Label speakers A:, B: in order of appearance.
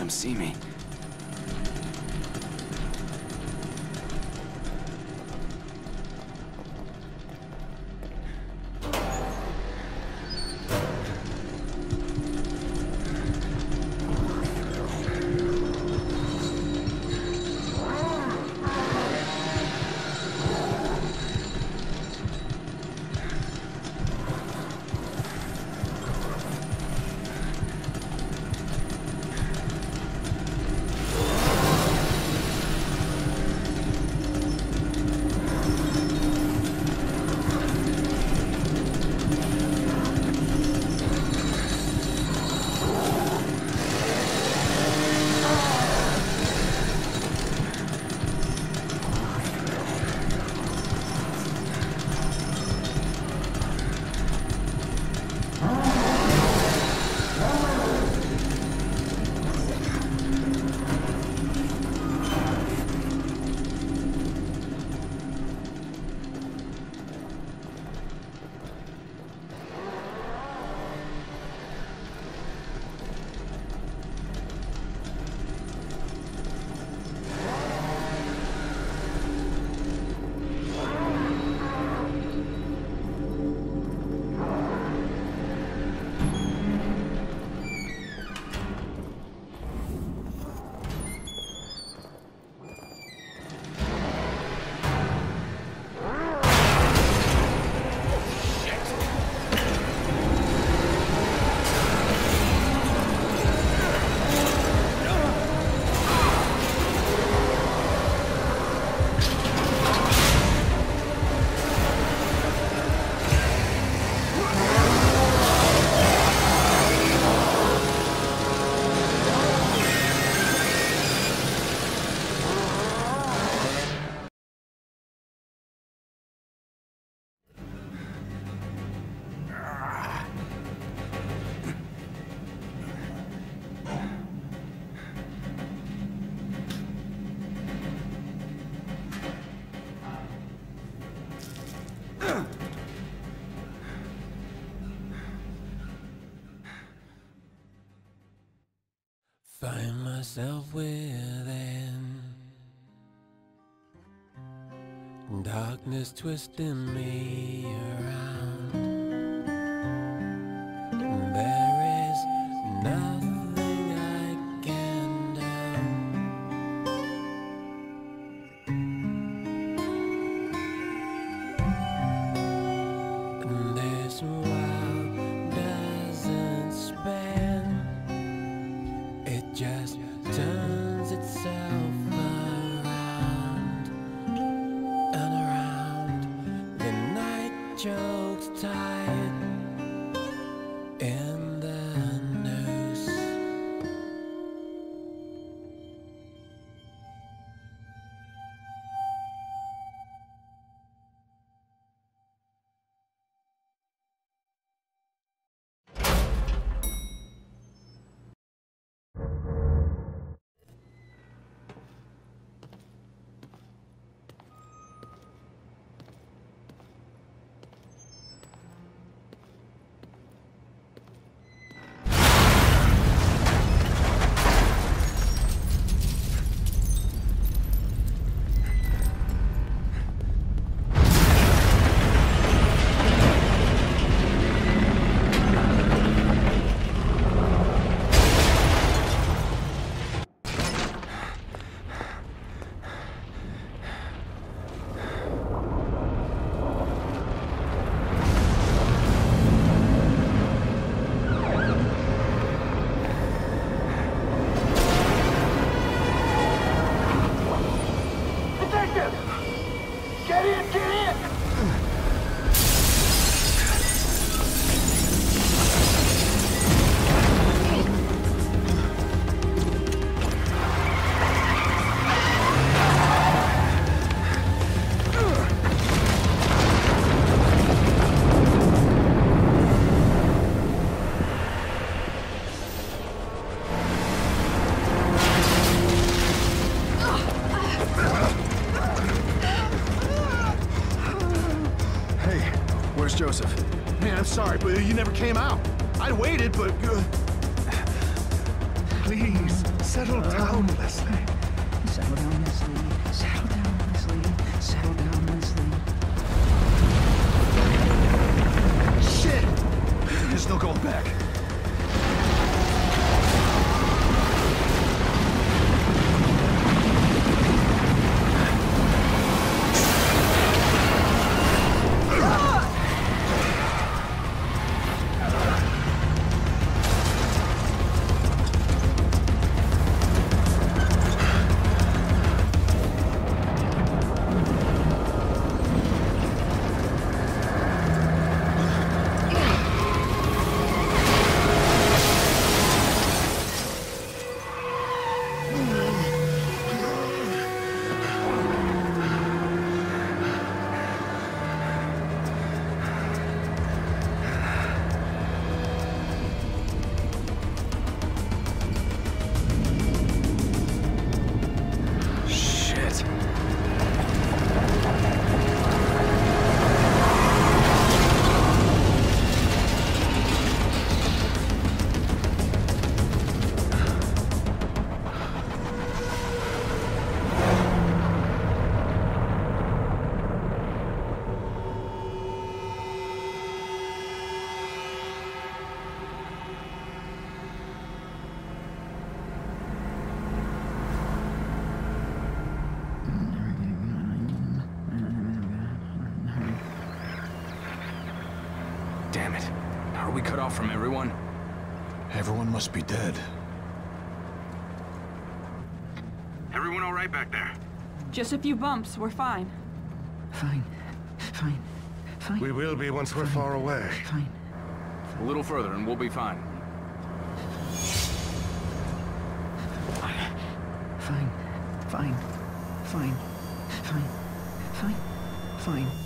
A: them see me.
B: Find myself within darkness twisting me around. There is nothing I can do. And this world doesn't spin. It just turns itself around and around. The night chokes tight in the noose.
C: Where's Joseph? Man, I'm sorry, but you never came out. I waited, but... Please, settle down, Leslie.
A: Settle down, Leslie. Settle down, Leslie. Settle down, Leslie.
C: Shit! There's no going back.
D: Damn it. Are we cut off from everyone?
C: Everyone must be dead.
D: Everyone all right back there?
E: Just a few bumps, we're fine.
A: Fine. Fine. Fine.
C: We will be once we're far away.
A: Fine.
D: A little further and we'll be fine.
A: Fine. Fine. Fine. Fine. Fine. Fine.